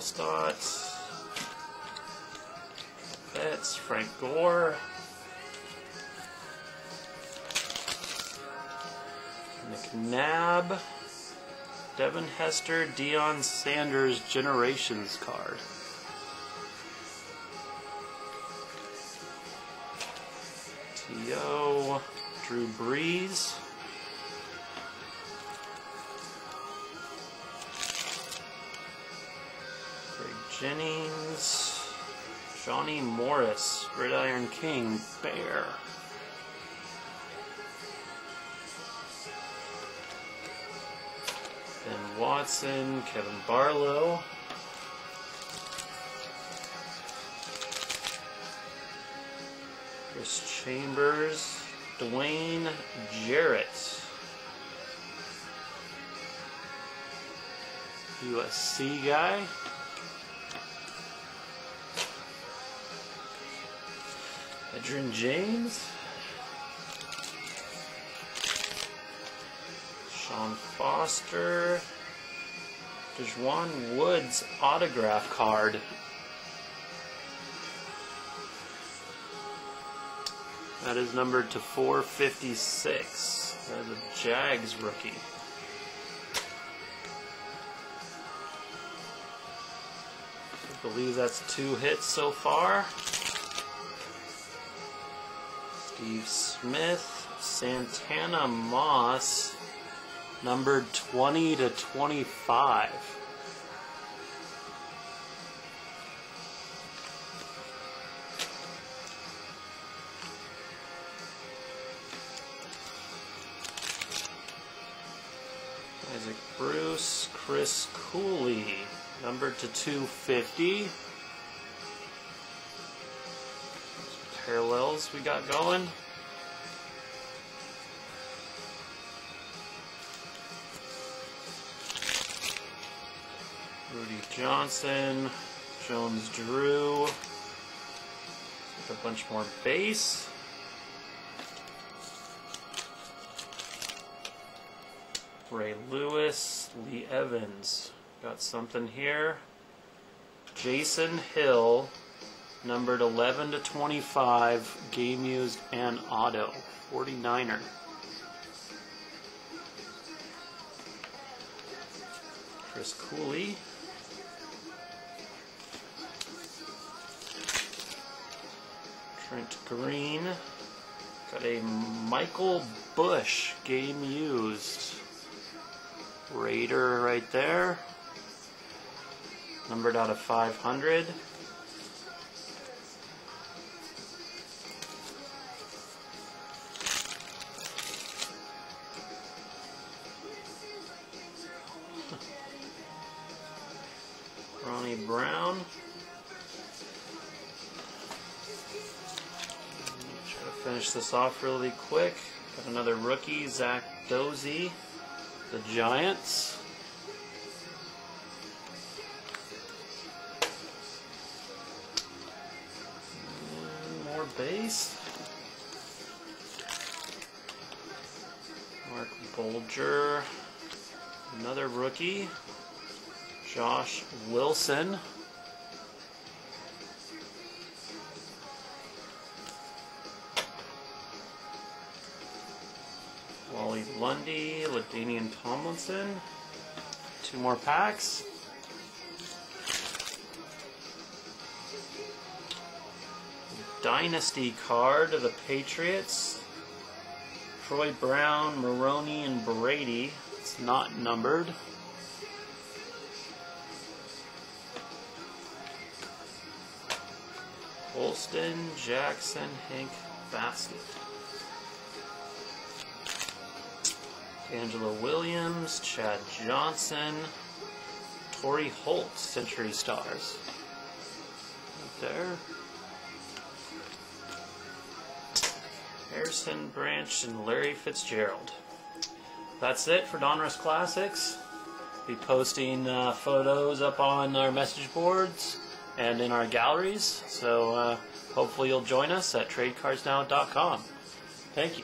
Stott. Betts, Frank Gore. McNabb. Devin Hester, Deion Sanders Generations card. T.O. Drew Brees. Greg Jennings. Johnny Morris, Gridiron King, Bear. Ben Watson, Kevin Barlow. Chris Chambers, Dwayne Jarrett. USC guy. Adrian James. Sean Foster. DeJuan Woods autograph card. That is numbered to 456. That is a Jags rookie. I believe that's 2 hits so far. Steve Smith, Santana Moss, numbered 20 to 25. Isaac Bruce, Chris Cooley, numbered to 250. Parallels we got going. Rudy Johnson, Jones Drew, a bunch more base. Ray Lewis, Lee Evans, got something here. Jason Hill, numbered 11 to 25, game used and auto, 49er. Chris Cooley. Trent Green. Got a Michael Bush, game used. Raider right there. Numbered out of 500. Ronnie Brown. Try to finish this off really quick. Got another rookie, Zach Dozie, the Giants. And more base. Mark Bolger, another rookie. Josh Wilson. Wally Lundy, LaDainian Tomlinson. 2 more packs. Dynasty card of the Patriots. Troy Brown, Maroney, and Brady. It's not numbered. Holston, Jackson, Hank Baskett. Angela Williams, Chad Johnson, Torrey Holt, Century Stars. Right there. Harrison Branch and Larry Fitzgerald. That's it for Donruss Classics. Be posting photos up on our message boards and in our galleries. So hopefully you'll join us at tradecardsnow.com. Thank you.